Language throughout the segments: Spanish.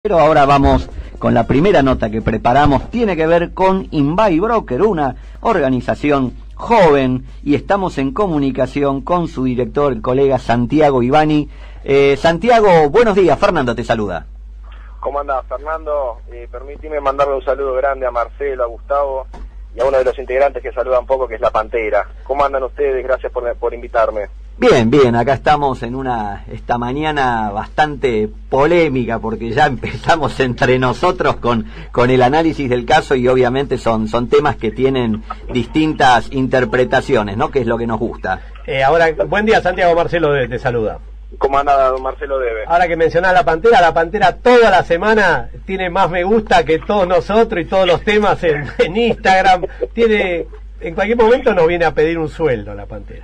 Pero ahora vamos con la primera nota que preparamos, tiene que ver con Invay Broker, una organización joven, y estamos en comunicación con su director, el colega Santiago Ivani. Santiago, buenos días, Fernando te saluda. ¿Cómo andás, Fernando? Permíteme mandarle un saludo grande a Marcelo, a Gustavo y a uno de los integrantes que saluda un poco, que es La Pantera. ¿Cómo andan ustedes? Gracias por invitarme. Bien, bien, acá estamos en esta mañana bastante polémica, porque ya empezamos entre nosotros con el análisis del caso, y obviamente son temas que tienen distintas interpretaciones, ¿no? Que es lo que nos gusta. Ahora, buen día, Santiago. Marcelo te saluda. ¿Cómo anda, don Marcelo Debe? Ahora que mencionás La Pantera toda la semana tiene más me gusta que todos nosotros y todos los temas en Instagram. En cualquier momento nos viene a pedir un sueldo La Pantera.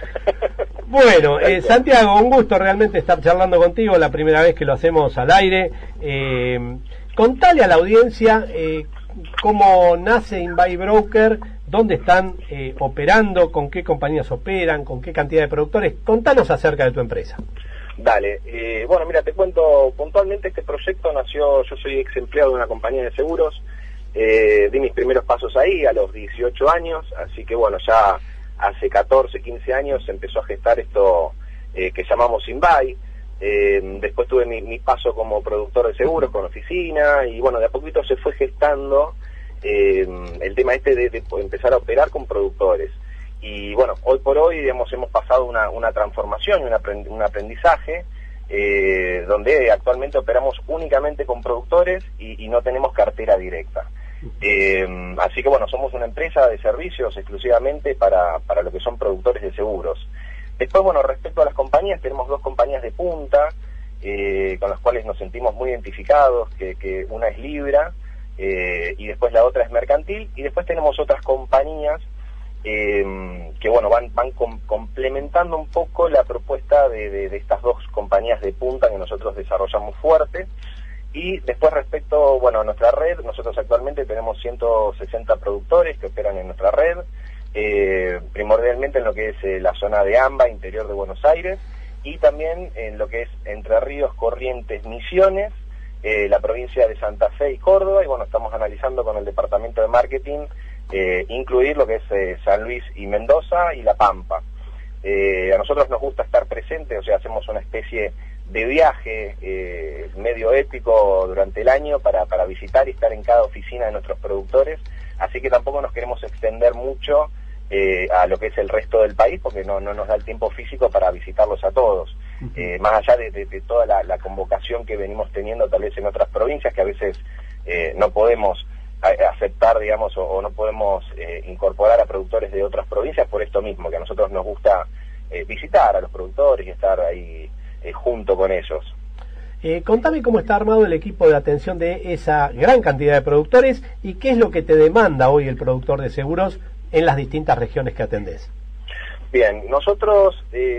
Bueno, Santiago, un gusto realmente estar charlando contigo, la primera vez que lo hacemos al aire. Contale a la audiencia cómo nace Invay Broker, dónde están operando, con qué compañías operan, con qué cantidad de productores. Contanos acerca de tu empresa. Dale, bueno, mira, te cuento puntualmente. Este proyecto nació, yo soy ex empleado de una compañía de seguros, di mis primeros pasos ahí a los 18 años, así que bueno, ya hace 14, 15 años se empezó a gestar esto que llamamos Invay. Después tuve mi paso como productor de seguros con oficina, y bueno, de a poquito se fue gestando el tema de empezar a operar con productores. Y bueno, hoy por hoy, digamos, hemos pasado una transformación y un aprendizaje donde actualmente operamos únicamente con productores y no tenemos cartera directa. Así que bueno, somos una empresa de servicios exclusivamente para lo que son productores de seguros. Después, bueno, respecto a las compañías, tenemos dos compañías de punta con las cuales nos sentimos muy identificados, que una es Libra y después la otra es Mercantil, y después tenemos otras compañías que bueno, van complementando un poco la propuesta de estas dos compañías de punta que nosotros desarrollamos fuerte. Y después, respecto, bueno, a nuestra red, nosotros actualmente tenemos 160 productores que operan en nuestra red, primordialmente en lo que es la zona de AMBA, interior de Buenos Aires, y también en lo que es Entre Ríos, Corrientes, Misiones, la provincia de Santa Fe y Córdoba. Y bueno, estamos analizando con el departamento de marketing incluir lo que es San Luis y Mendoza y La Pampa. A nosotros nos gusta estar presentes, o sea, hacemos una especie de viaje medio épico durante el año para visitar y estar en cada oficina de nuestros productores, así que tampoco nos queremos extender mucho a lo que es el resto del país, porque no nos da el tiempo físico para visitarlos a todos. Más allá de toda la convocación que venimos teniendo tal vez en otras provincias, que a veces no podemos aceptar, digamos, o no podemos incorporar a productores de otras provincias por esto mismo, que a nosotros nos gusta visitar a los productores y estar ahí junto con ellos. Contame cómo está armado el equipo de atención de esa gran cantidad de productores y qué es lo que te demanda hoy el productor de seguros en las distintas regiones que atendés. Bien, nosotros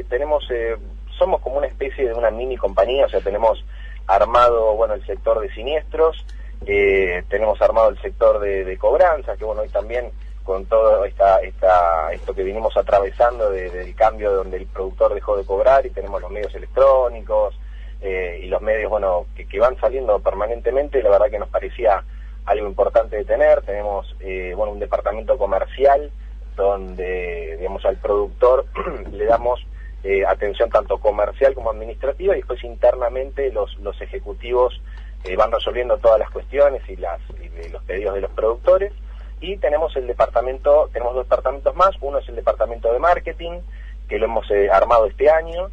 somos como una especie de una mini compañía, o sea, tenemos armado, bueno, el sector de siniestros, tenemos armado el sector de cobranza, que bueno, hoy también con todo esto que vinimos atravesando del cambio donde el productor dejó de cobrar, y tenemos los medios electrónicos y los medios, bueno, que van saliendo permanentemente. La verdad que nos parecía algo importante de tener. Tenemos bueno, un departamento comercial donde, digamos, al productor le damos atención tanto comercial como administrativa, y después internamente los ejecutivos van resolviendo todas las cuestiones y los pedidos de los productores. Y tenemos dos departamentos más. Uno es el departamento de marketing, que lo hemos armado este año,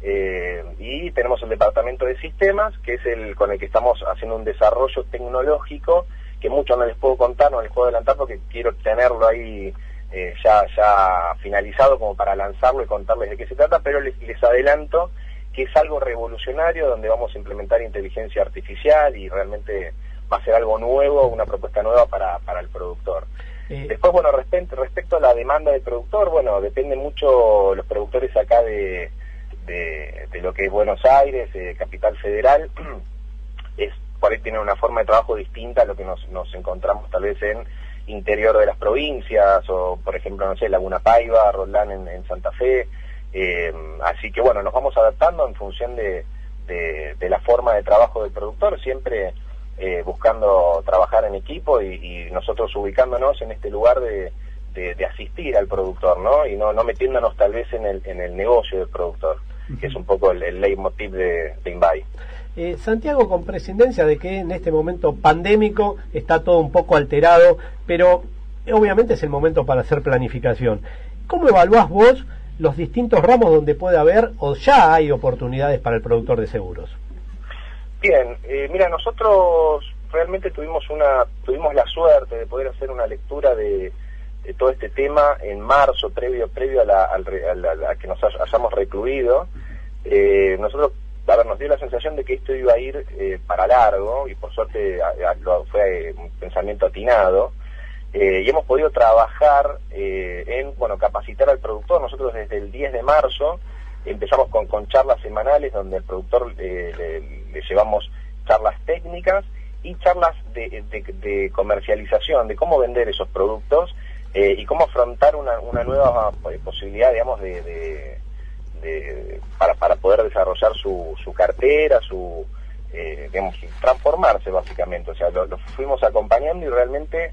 y tenemos el departamento de sistemas, que es con el que estamos haciendo un desarrollo tecnológico, que mucho no les puedo contar, no les puedo adelantar, porque quiero tenerlo ahí ya finalizado como para lanzarlo y contarles de qué se trata, pero les adelanto que es algo revolucionario, donde vamos a implementar inteligencia artificial, y realmente va a ser algo nuevo, una propuesta nueva para el productor. Después, bueno, respecto a la demanda del productor, bueno, depende mucho los productores acá de lo que es Buenos Aires, Capital Federal, por ahí tienen una forma de trabajo distinta a lo que nos encontramos tal vez en interior de las provincias, o por ejemplo, no sé, Laguna Paiva, Roldán en Santa Fe. Así que bueno, nos vamos adaptando en función de de la forma de trabajo del productor, siempre buscando trabajar en equipo y nosotros ubicándonos en este lugar de asistir al productor, ¿no? Y no metiéndonos tal vez en el negocio del productor, que es un poco el leitmotiv de Inbay. Santiago, con prescindencia de que en este momento pandémico está todo un poco alterado, pero obviamente es el momento para hacer planificación. ¿Cómo evaluás vos los distintos ramos donde puede haber o ya hay oportunidades para el productor de seguros? Bien, mira, nosotros realmente tuvimos la suerte de poder hacer una lectura de todo este tema en marzo, previo a que nos hayamos recluido. Nosotros, nos dio la sensación de que esto iba a ir para largo, y por suerte fue un pensamiento atinado, y hemos podido trabajar en capacitar al productor. Nosotros desde el 10 de marzo empezamos con charlas semanales donde al productor le llevamos charlas técnicas y charlas de comercialización, de cómo vender esos productos y cómo afrontar una nueva posibilidad, digamos, para poder desarrollar su cartera, digamos, transformarse básicamente. O sea, lo fuimos acompañando y realmente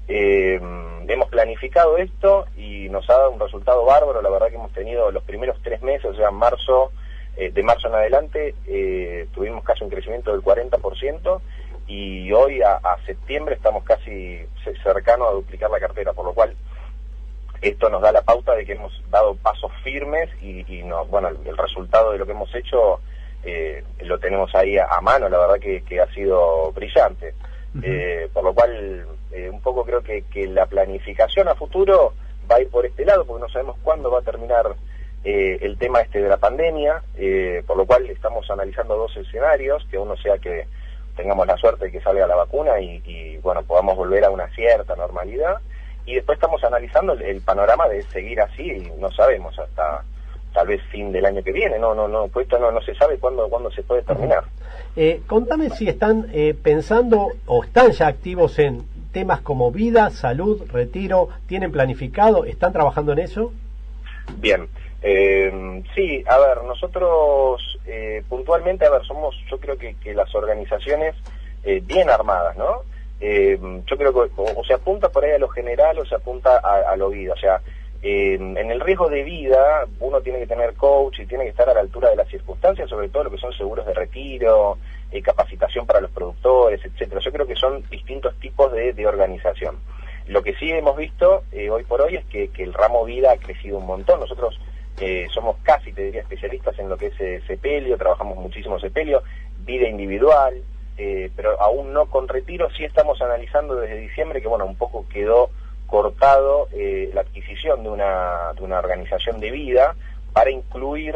hemos planificado esto y nos ha dado un resultado bárbaro. La verdad que hemos tenido los primeros 3 meses, o sea, de marzo en adelante, tuvimos casi un crecimiento del 40%, y hoy a septiembre estamos casi cercanos a duplicar la cartera, por lo cual esto nos da la pauta de que hemos dado pasos firmes y el resultado de lo que hemos hecho lo tenemos ahí a mano. La verdad que ha sido brillante. Por lo cual un poco creo que la planificación a futuro va a ir por este lado, porque no sabemos cuándo va a terminar el tema de la pandemia, por lo cual estamos analizando 2 escenarios, que uno sea que tengamos la suerte de que salga la vacuna y podamos volver a una cierta normalidad, y después estamos analizando el panorama de seguir así, y no sabemos hasta tal vez fin del año que viene, pues esto no se sabe cuándo se puede terminar. Contame si están pensando o están ya activos en temas como vida, salud, retiro. ¿Tienen planificado? ¿Están trabajando en eso? Bien, sí, a ver, nosotros puntualmente, yo creo que las organizaciones bien armadas, ¿no? Yo creo que o se apunta por ahí a lo general o se apunta a lo vida. O sea, en el riesgo de vida uno tiene que tener coach y tiene que estar a la altura de las circunstancias, sobre todo lo que son seguros de retiro, capacitación para los productores, etcétera. Yo creo que son distintos tipos de organización. Lo que sí hemos visto hoy por hoy es que el ramo vida ha crecido un montón. Nosotros somos casi, te diría, especialistas en lo que es sepelio, trabajamos muchísimo sepelio, vida individual, pero aún no con retiro. Sí estamos analizando desde diciembre que, un poco quedó cortado la adquisición de una organización de vida para incluir,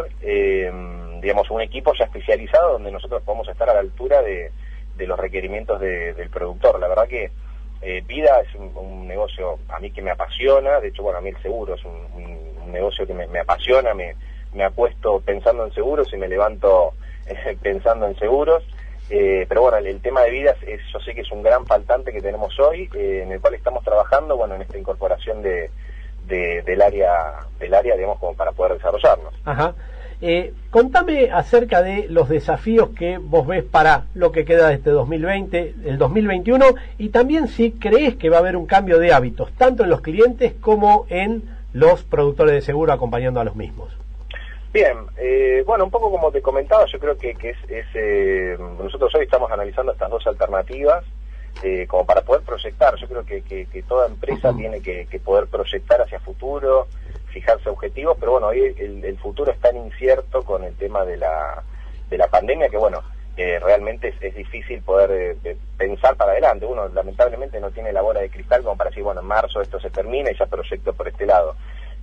un equipo ya especializado donde nosotros podemos estar a la altura de los requerimientos del productor. La verdad que vida es un negocio a mí que me apasiona. De hecho, a mí el seguro es un negocio que me apasiona. Me acuesto pensando en seguros y me levanto pensando en seguros. Pero el tema de vida yo sé que es un gran faltante que tenemos hoy, en el cual estamos trabajando, en esta incorporación del área, digamos, como para poder desarrollarnos. Ajá. Contame acerca de los desafíos que vos ves para lo que queda de este 2020, el 2021, y también si crees que va a haber un cambio de hábitos, tanto en los clientes como en los productores de seguro acompañando a los mismos. Bien, un poco como te comentaba, yo creo que nosotros hoy estamos analizando estas 2 alternativas como para poder proyectar. Yo creo que toda empresa tiene que poder proyectar hacia futuro, fijarse objetivos, pero hoy el futuro es tan incierto con el tema de la pandemia que realmente es difícil poder pensar para adelante. Uno lamentablemente no tiene la bola de cristal como para decir, en marzo esto se termina y ya proyecto por este lado.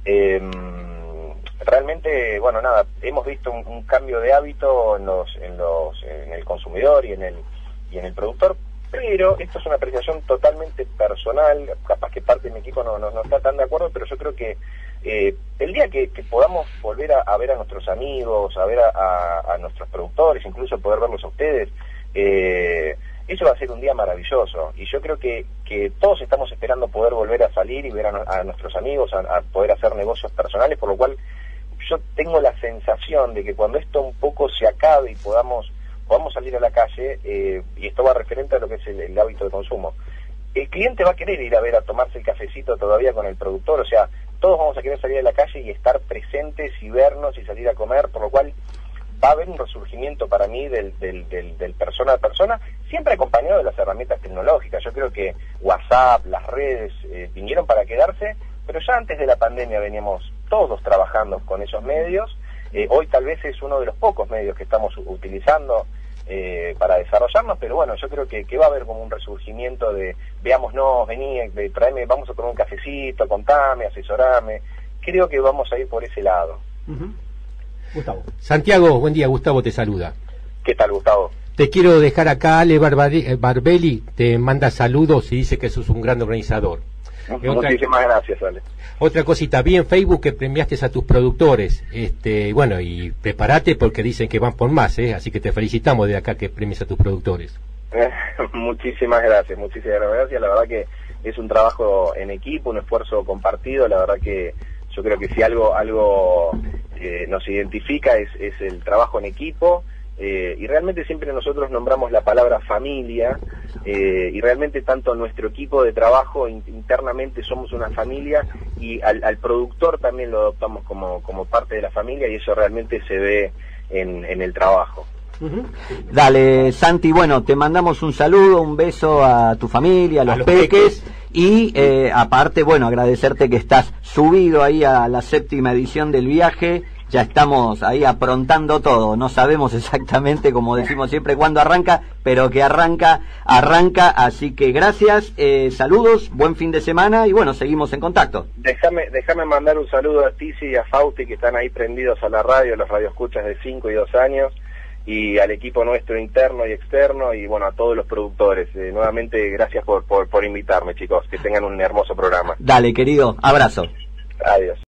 Realmente, hemos visto un cambio de hábito en el consumidor y en el productor, pero esto es una apreciación totalmente personal. Capaz que parte de mi equipo no está tan de acuerdo, pero yo creo que el día que podamos volver a ver a nuestros amigos, a ver a nuestros productores, incluso poder verlos a ustedes, eso va a ser un día maravilloso. Y yo creo que todos estamos esperando poder volver a salir y ver a nuestros amigos, a poder hacer negocios personales, por lo cual yo tengo la sensación de que cuando esto un poco se acabe y podamos salir a la calle, y esto va referente a lo que es el hábito de consumo, el cliente va a querer ir a ver, a tomarse el cafecito todavía con el productor, o sea, todos vamos a querer salir a la calle y estar presentes y vernos y salir a comer, por lo cual va a haber un resurgimiento para mí del persona a persona, siempre acompañado de las herramientas tecnológicas. Yo creo que WhatsApp, las redes vinieron para quedarse, pero ya antes de la pandemia veníamos todos trabajando con esos medios. Hoy tal vez es uno de los pocos medios que estamos utilizando para desarrollarnos, pero bueno, yo creo que va a haber como un resurgimiento de veámonos, vení, traeme, vamos a tomar un cafecito, contame, asesorame. Creo que vamos a ir por ese lado. Gustavo. Santiago, buen día, Gustavo te saluda. ¿Qué tal, Gustavo? Te quiero dejar acá, Ale Barbelli te manda saludos y dice que sos un gran organizador. Muchísimas gracias, Ale. Otra cosita, vi en Facebook que premiaste a tus productores, bueno, y prepárate porque dicen que van por más, así que te felicitamos de acá que premies a tus productores. Muchísimas gracias, la verdad que es un trabajo en equipo, un esfuerzo compartido, la verdad que yo creo que si algo nos identifica es el trabajo en equipo, y realmente siempre nosotros nombramos la palabra familia, y realmente tanto nuestro equipo de trabajo internamente somos una familia, y al productor también lo adoptamos como parte de la familia, y eso realmente se ve en el trabajo. Dale, Santi, bueno, te mandamos un saludo, un beso a tu familia, a los peques. Y aparte, bueno, agradecerte que estás subido ahí a la 7ª edición del viaje. Ya estamos ahí aprontando todo, no sabemos exactamente, como decimos siempre, cuándo arranca, pero que arranca, así que gracias, saludos, buen fin de semana y bueno, seguimos en contacto. Déjame mandar un saludo a Tizi y a Fausti, que están ahí prendidos a la radio, los radioescuchas de 5 y 2 años, y al equipo nuestro interno y externo, y bueno, a todos los productores. Nuevamente, gracias por invitarme, chicos, que tengan un hermoso programa. Dale, querido, abrazo. Adiós.